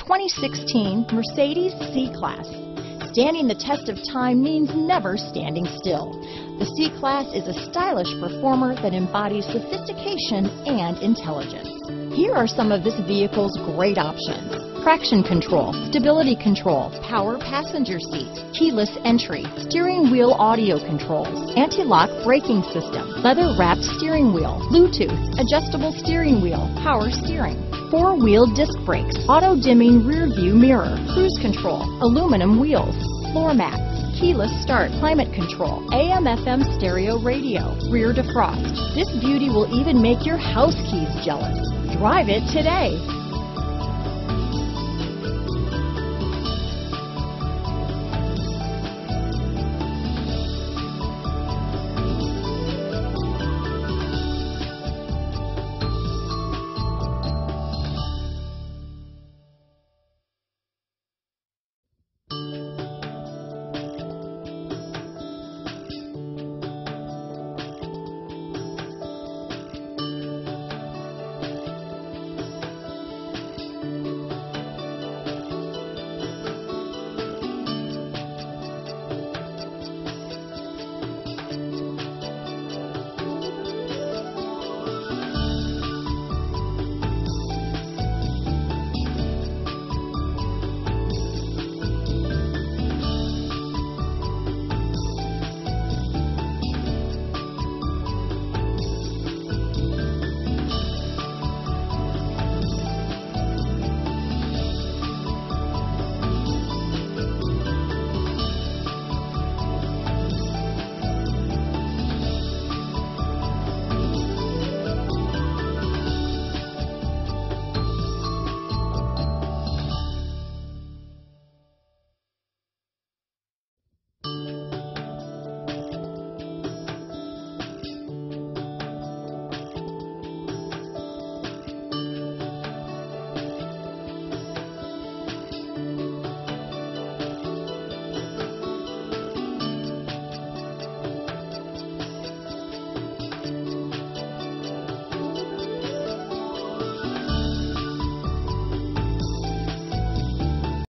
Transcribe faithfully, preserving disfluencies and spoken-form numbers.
twenty sixteen Mercedes C-Class. Standing the test of time means never standing still. The C-Class is a stylish performer that embodies sophistication and intelligence. Here are some of this vehicle's great options: traction control, stability control, power passenger seat, keyless entry, steering wheel audio controls, anti-lock braking system, leather-wrapped steering wheel, Bluetooth, adjustable steering wheel, power steering, four-wheel disc brakes, auto-dimming rear-view mirror, cruise control, aluminum wheels, floor mats, keyless start, climate control, A M F M stereo radio, rear defrost. This beauty will even make your house keys jealous. Drive it today.